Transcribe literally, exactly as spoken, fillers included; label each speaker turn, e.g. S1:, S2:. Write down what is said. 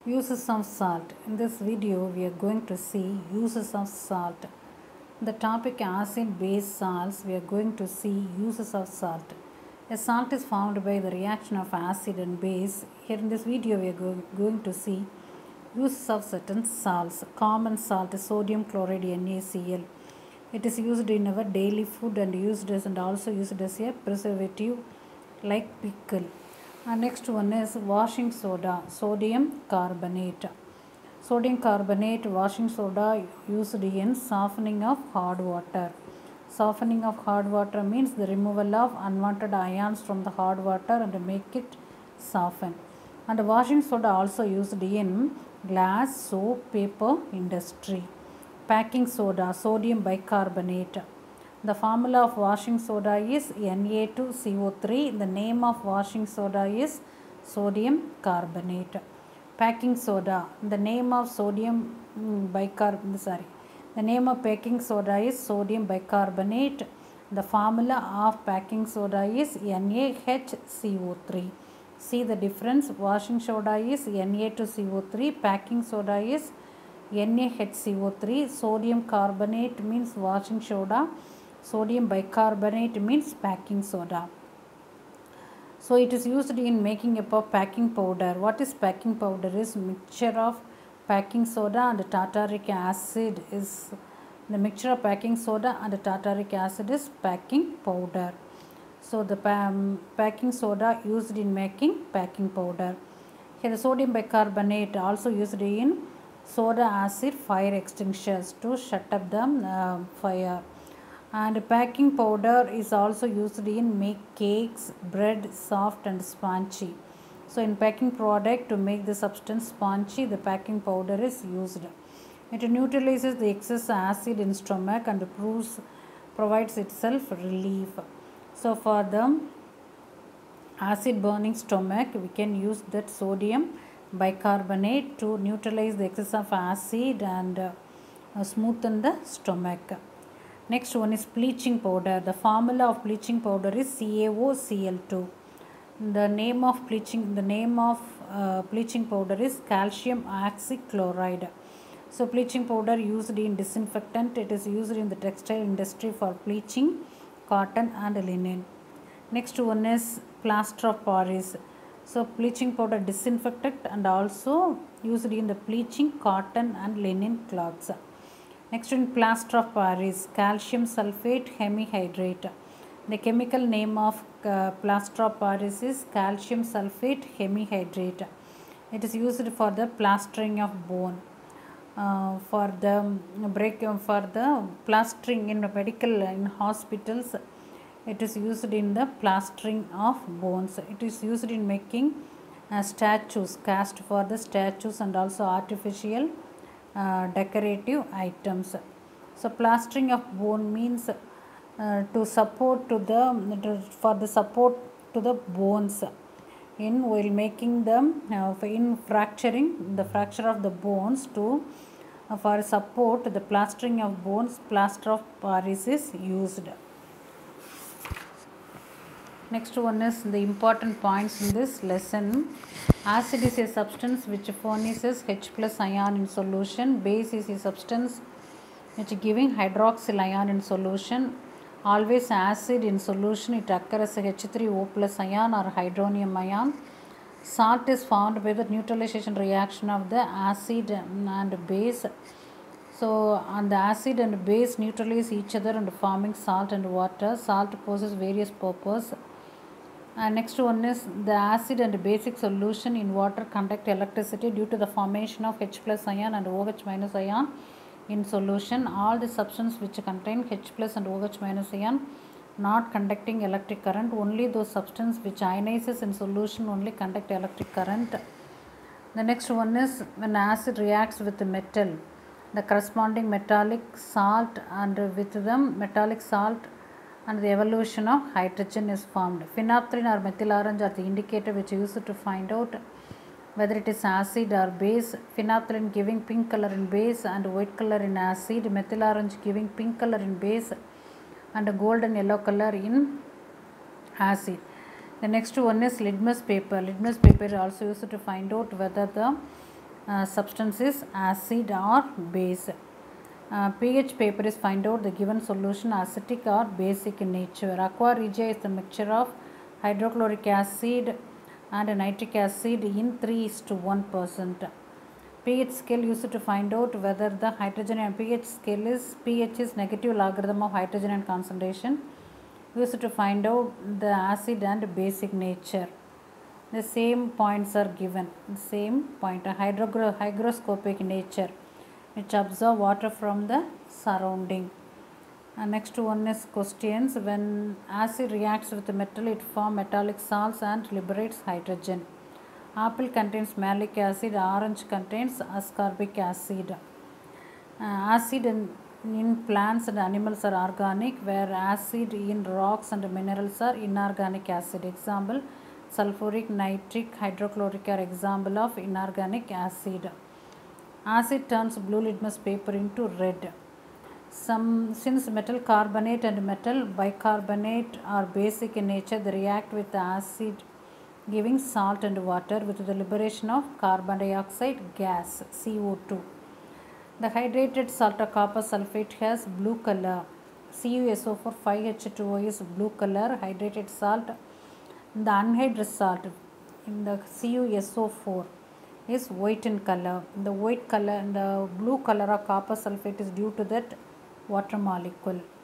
S1: Uses of salt. In this video, we are going to see uses of salt. The topic acid base salts, we are going to see uses of salt. A salt is formed by the reaction of acid and base. Here in this video, we are go- going to see uses of certain salts. Common salt is sodium chloride NaCl. It is used in our daily food and used as and also used as a preservative like pickle. And next one is washing soda, sodium carbonate. Sodium carbonate washing soda used in softening of hard water. Softening of hard water means the removal of unwanted ions from the hard water and make it soften. And washing soda also used in glass, soap, paper industry. Packing soda, sodium bicarbonate. The formula of washing soda is N A two C O three. The name of washing soda is sodium carbonate. Packing soda. The name of sodium bicarbonate. Sorry. The name of packing soda is sodium bicarbonate. The formula of packing soda is N A H C O three. See the difference. Washing soda is N A two C O three. Packing soda is N A H C O three. Sodium carbonate means washing soda. Sodium bicarbonate means packing soda. So it is used in making up of packing powder. What is packing powder? Is mixture of packing soda and tartaric acid. Is the mixture of packing soda and tartaric acid is packing powder. So the um, packing soda used in making packing powder. Here the sodium bicarbonate also used in soda acid fire extinguishers to shut up the uh, fire. And packing powder is also used in make cakes, bread, soft and spongy. So in packing product to make the substance spongy, the packing powder is used. It neutralizes the excess acid in stomach and proves, provides itself relief. So for the acid burning stomach, we can use that sodium bicarbonate to neutralize the excess of acid and uh, smoothen the stomach. Next one is bleaching powder. The formula of bleaching powder is C A O C L two. The name of bleaching the name of uh, bleaching powder is calcium oxychloride. So bleaching powder used in disinfectant. It is used in the textile industry for bleaching cotton and linen. Next one is plaster of Paris. So bleaching powder disinfectant and also used in the bleaching cotton and linen cloths. Next in plaster of Paris, calcium sulfate hemihydrate. The chemical name of uh, plaster of Paris is calcium sulfate hemihydrate. It is used for the plastering of bone. Uh, for the break for the plastering in medical in hospitals, it is used in the plastering of bones. It is used in making uh, statues, cast for the statues and also artificial uh, decorative items. So plastering of bone means uh, to support to the to, for the support to the bones in while making them uh, in fracturing the fracture of the bones to uh, for support the plastering of bones, plaster of Paris is used. Next one is the important points in this lesson. Acid is a substance which furnishes H plus ion in solution. Base is a substance which giving hydroxyl ion in solution. Always acid in solution, it occurs as H three O plus ion or hydronium ion. Salt is formed by the neutralization reaction of the acid and base. So and the acid and base neutralize each other and forming salt and water. Salt possesses various purposes. And next one is the acid and basic solution in water conduct electricity due to the formation of H plus ion and OH minus ion in solution. All the substances which contain H plus and OH minus ion not conducting electric current. Only those substances which ionizes in solution only conduct electric current. The next one is when acid reacts with the metal, the corresponding metallic salt and with the metallic salt and the evolution of hydrogen is formed. Phenolphthalein or methyl orange are the indicator which is used to find out whether it is acid or base. Phenolphthalein giving pink color in base and white color in acid. Methyl orange giving pink color in base and golden yellow color in acid. The next one is litmus paper. Litmus paper is also used to find out whether the uh, substance is acid or base. Uh, pH paper is find out the given solution acidic or basic in nature. Aqua regia is the mixture of hydrochloric acid and nitric acid in three is to one percent. pH scale used to find out whether the hydrogen and pH scale is pH is negative logarithm of hydrogen and concentration, used to find out the acid and basic nature. The same points are given. The same point, a hydrogro- hygroscopic nature, which absorb water from the surrounding. And next one is questions. When acid reacts with metal, it forms metallic salts and liberates hydrogen. Apple contains malic acid, orange contains ascorbic acid. Uh, acid in, in plants and animals are organic, where acid in rocks and minerals are inorganic acid. Example, sulfuric, nitric, hydrochloric are example of inorganic acid. Acid turns blue litmus paper into red. Some since metal carbonate and metal bicarbonate are basic in nature, they react with the acid, giving salt and water with the liberation of carbon dioxide gas C O two. The hydrated salt of copper sulfate has blue color. C u S O four five H two O is blue color hydrated salt. The anhydrous salt in the C u S O four is white in color. The white color and the blue color of copper sulfate is due to that water molecule.